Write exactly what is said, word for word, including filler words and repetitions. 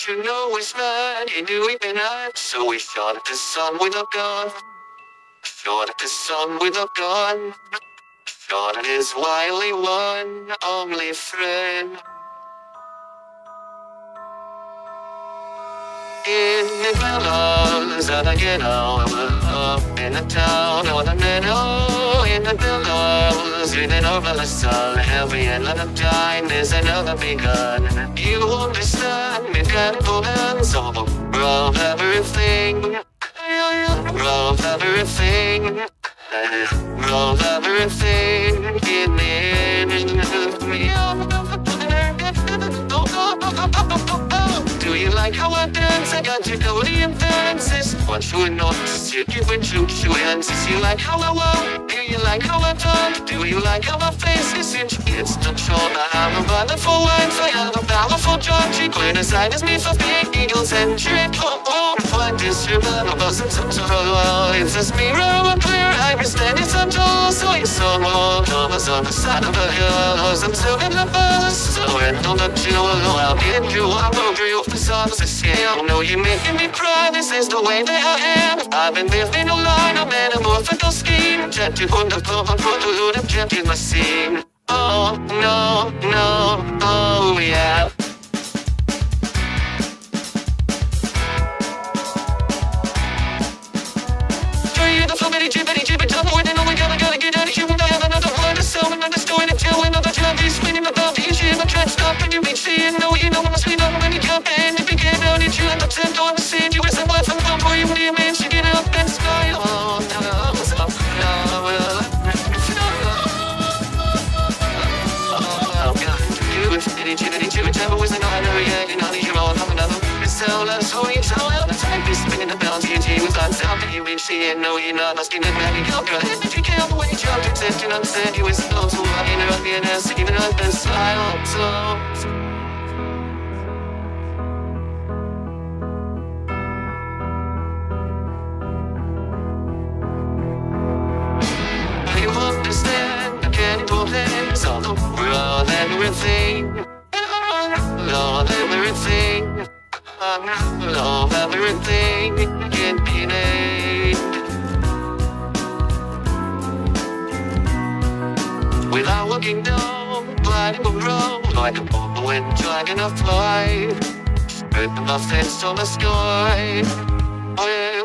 But you know it's mad, he knew we'd been at. So we shot at the sun with a gun. Shot at the sun with a gun. Shot at his wily one, only friend. In the billows of the ghetto, up in the town on the meadow. In the billows, reading over the sun, every element of time is another begun. You understand, mechanical hands of the world, everything, world, everything, world, everything in the end. Do you like how I dance? I got you know the influences. What you know, you give and shoot, you answers. You like how I walk? Do you like how I talk? Do you like how my face is inch? It's the shoulder. I have a wonderful wife. I have a powerful job. She criticizes me for being eagles and trick. Oh, oh, find this human. I wasn't so well. It's just mirror, I'm clear. I understand it's untold. So it's so old. I was on the side of a hill. I wasn't so in the bus. So I don't let you know I'll get you. I will do the songs I scale. No, you're making me cry. This is the way that I am. I've been living a line, a metamorphical scheme. Jet to put the pump and put the loot of jet in my scene. Oh, no, no, oh, yeah. Three, the flubbity, jibbity, jibbity, double, and only gotta, gotta get out of here. I have another one to sell, another story to tell, another job. He's spinning about the issue. I can't stop, and you be seeing, no, you know, I'm sweet on when you jump in. If you get out, it's you at the tent on the scene. You was a wife and one for you, when you manage to get up and sky. Oh, no, no, so, no, well, oh, God. You was itty, jibbity, jibbity, jibbity, was another, yeah, you know, you're all of another. It's so loud, so you so loud, the time be spinning the bells, you G was on sound, you reach the end, no, you're not, asking it, man, you go, girl, if you can't wait, you jumped, accept, you know, said you was so, so, you know, being ass, even I've been silent, so. All the world, everything, love everything, love everything can be named. Without looking down, gliding the road like a bubble and dragging a fly, spread my face on the sky. Oh, yeah.